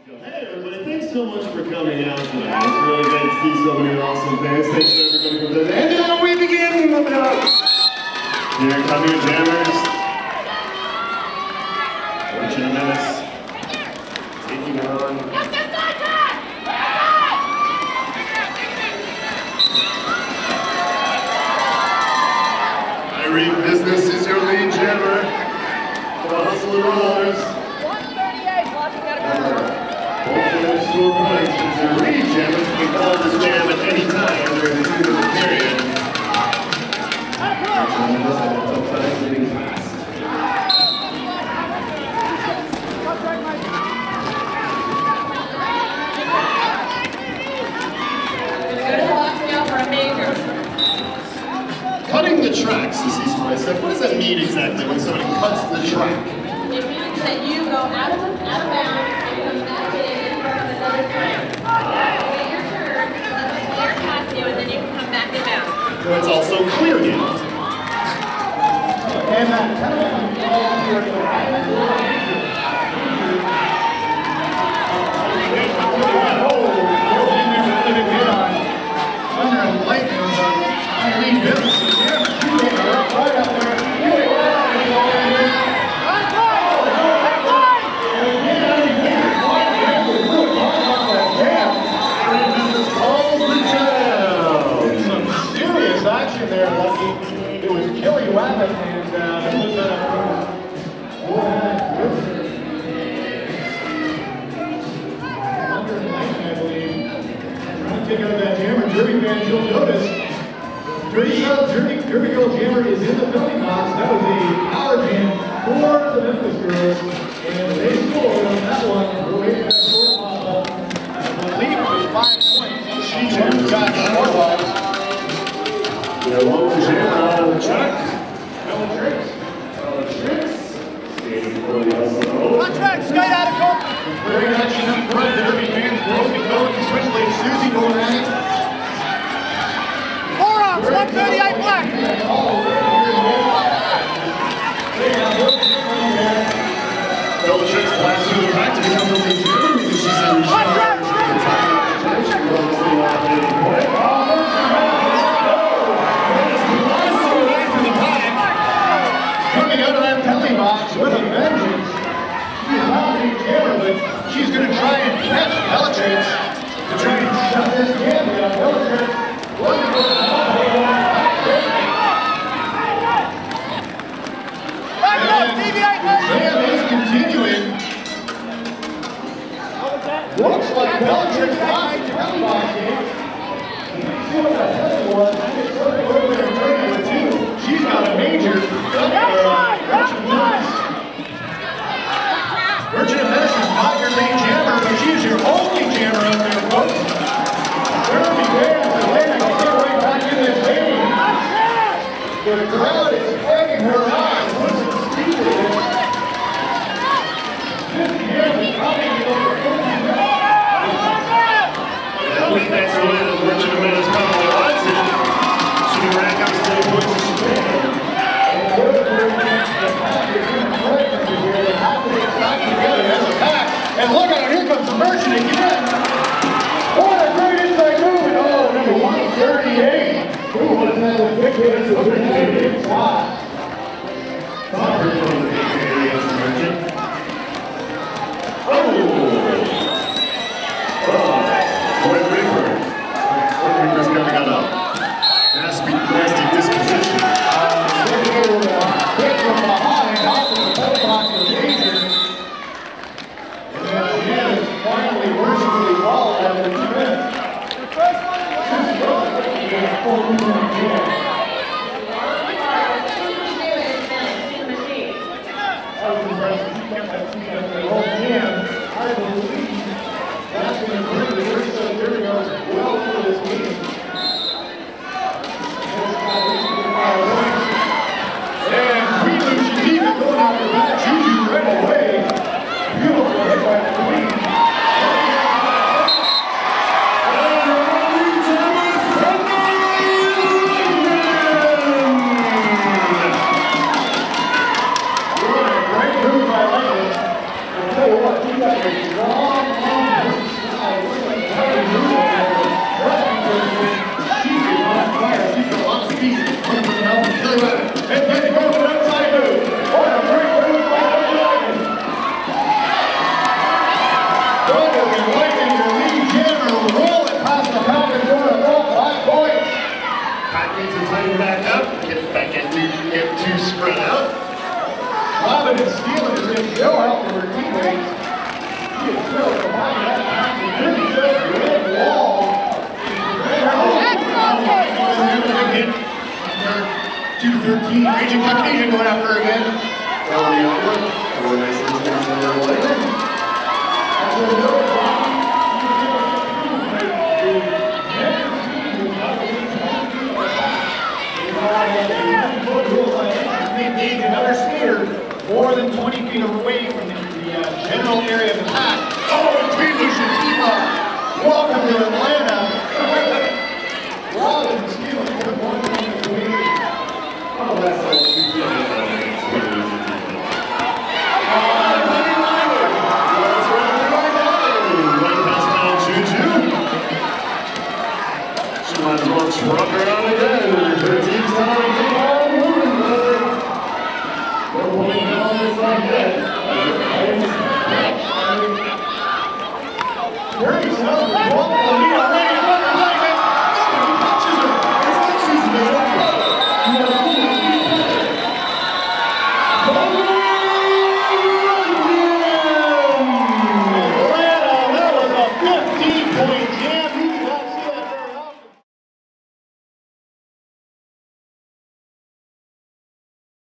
Hey everybody, thanks so much for coming out tonight. It's really great to see so many awesome fans. Thanks to everybody for that. And now we begin with here coming in Jammers. Fortune Menace taking on Irene Business is your lead jammer. For the Hustle and Rollers. 138, watching that go. Your lead jammers can call this jam at any time during the 2-minute period. Sometimes getting fast. Cutting the tracks, you see, what does that mean exactly when somebody cuts the track? It means that you go out of bounds and come back in front of another player. You get your turn, let the player pass you, and then you can come back in bounds. So it's also clear now. Take out that jammer, Derby fans, you'll notice Derby Girl Jammer is in the penalty box. That was a power jam for the Memphis Girls, and they scored on that one. We're waiting for that score pop-up. I believe it was 5 points. She just got score-wise. Their local jammer out on the track. Ellen Tricks. On track, straight out of goal. Great action up front. Derby fans broke the code and switch lane. Susie going at it. 138 black. Belichick's blast through the back to become the lead jammer because she's in Coming out of that penalty box with a vengeance. She's not a lead jammer, but she's going to try and catch Belichick to try and shut this jam down. Belichick. Jam is continuing. Looks like Belichick lost the penalty box game. See what that penalty was. She's got a major. Virgin Menace is not your lead jammer, but she's your only jammer out there, folks. Derby fans are ready to get right back in this game. The crowd is begging her on. That's the way that Virgin Menace probably wants it. She can rack up as many points as she can. And look at it, here comes the Merchant again. What a great inside move. Oh, number 138. Who would have had the big hit to a big shot? Reaper's kind of got a nasty disposition. Hit from behind, off of the penalty box for danger. And then again, it's finally mercifully fouled after 2 minutes. The first one that was impressive. She kept that team at the whole hand. I believe that's going to bring the first set of Derby Girls well through this game. And Queen Lucy even going after that Juju right away. Beautiful hit by the Queen. too spread out. Robin is stealing is getting no help from her teammates. She is still behind that time. This is just red wall. Hit. 213. Raging Caucasian going after her again. Ellie Outwood. Oh, nice little things on their way. Another skater more than 20 feet away from the general area of the pack. Oh, Tweedler Shatima. Welcome to Atlanta. Robin stealing for 1 point away. Oh, that's so cute. She might as well truck her out again. Her team's time.